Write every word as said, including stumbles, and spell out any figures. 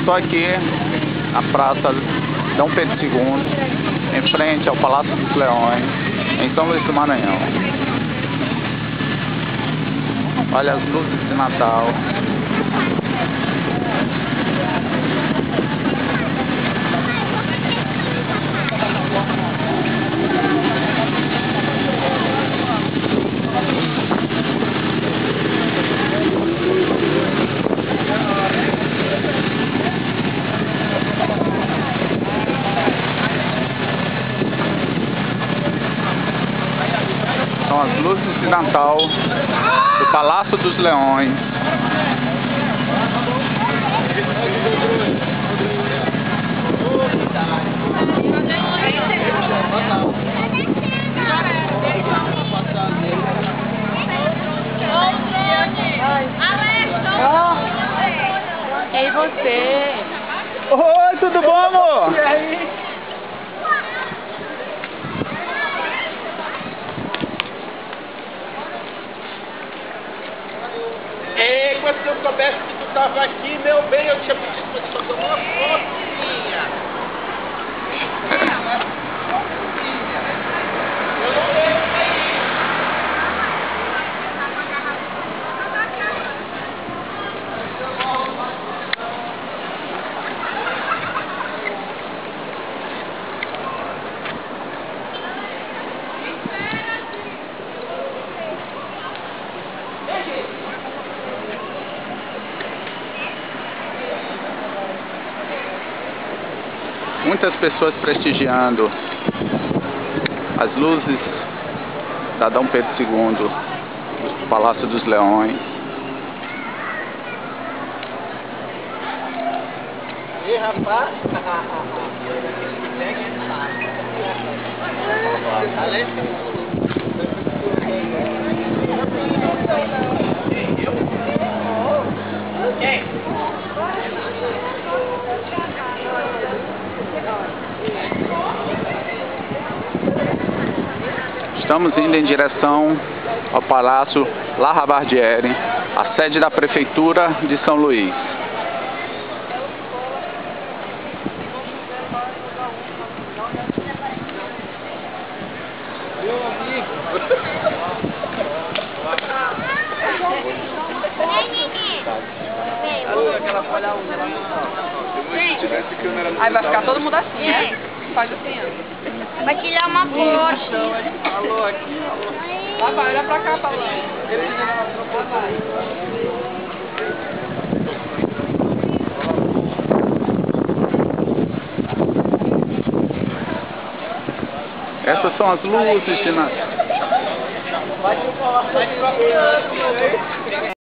estou aqui na Praça Dom Pedro segundo, em frente ao Palácio dos Leões, em São Luís do Maranhão. Olha as luzes de Natal. São as luzes de Natal do Palácio dos Leões. Ei, você! Oi, tudo bom, amor? E aí? Ei, quando eu soubesse que tu tava aqui, meu bem, eu tinha pedido pra te fazer uma fotinha. Eu não vejo aí. Muitas pessoas prestigiando as luzes da Dom Pedro segundo, do Palácio dos Leões. E rapaz? Estamos indo em direção ao Palácio Lara Bardieri, a sede da Prefeitura de São Luís. Meu amigo. Aí vai ficar todo mundo assim, né? Faz assim, ó. Vai tirar uma Porsche. Alô, aqui, alô. Lá vai, olha pra cá, Paulo. Essas são as luzes de Natal. Vai te falar, vai te falar.